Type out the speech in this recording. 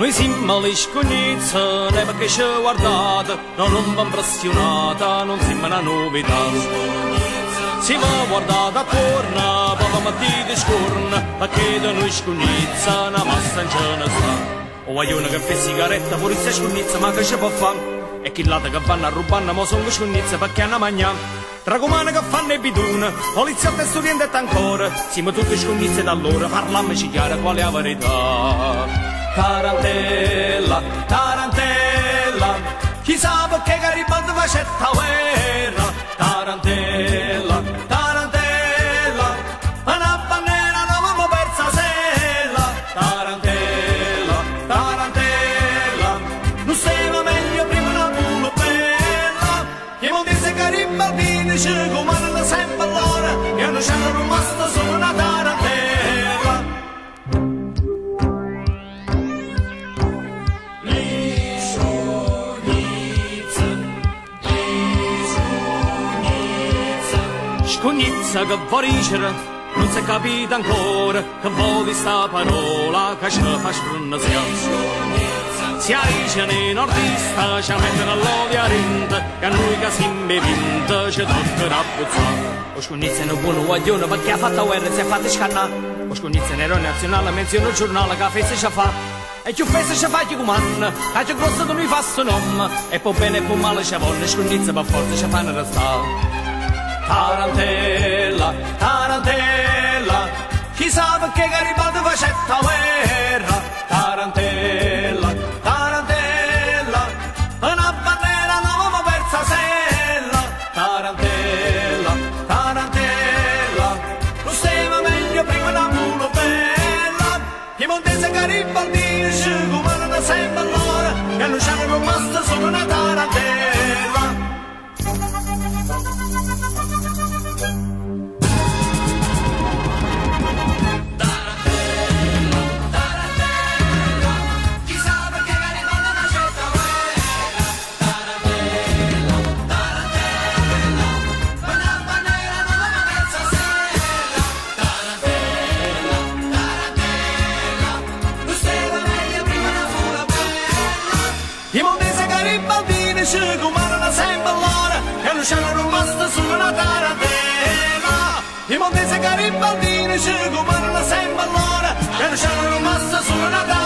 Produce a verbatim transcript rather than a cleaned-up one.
Noi siamo le scognizze, ne perché ci guardate, non non vi impressionate, non siamo una novità. Si va guardate attorno, poi mattina scorna, perché da noi scognizze una massa in ce ne sta. O vogliono che fa sigaretta, pure se scognizze, ma che ci può fare? E chi l'altro che vanno a rubare, ma sono scognizze perché hanno mangiato. Tra comuni che fanno i bidone, poliziotti e studenti ancora, siamo tutti scognizze da allora, parliamoci chiaro qual è la verità. Tarantella, tarantella, chissà perché Garibaldi faceva sta guerra. Tarantella, tarantella, una bandiera non avevamo persa sella. Tarantella, tarantella, non stava meglio prima una culo bella. Che mi disse Garibaldi ci comandano sempre allora, che non c'è rimasto solo una tarantella. Scognizza che vuoi dicere, non si è capito ancora, che vuoi sta parola che ci fa spronzare. Si dice nei nordista, ci mettono all'odio a rente, che a noi che siamo vinti ci toccherà puzzare. O Scognizza è un buon guaglione perché ha fatto guerra e si è fatto scannare. O Scognizza è un eroe nazionale, menziona il giornale che la festa ci fa. E più festa ci fa chi comanda, che più grosso che noi fa sto nome. E poi bene e poi male ci vanno, Scognizza per forza ci fanno restare. Tarantella, tarantella, chissà perché Garibaldi faceva sta guerra. Tarantella, tarantella, una bandiera non avevamo persa sella. Tarantella, tarantella, non stava meglio prima da culo bella. Piemontese Garibaldi ci comandano sempre allora, che non c'hanno rimasto solo una tarantella. Ci comandano sempre allora, che non c'è rimasto solo una tarantella. I montesi Garibaldini ci comandano sempre allora, che non c'è rimasto solo una tarantella.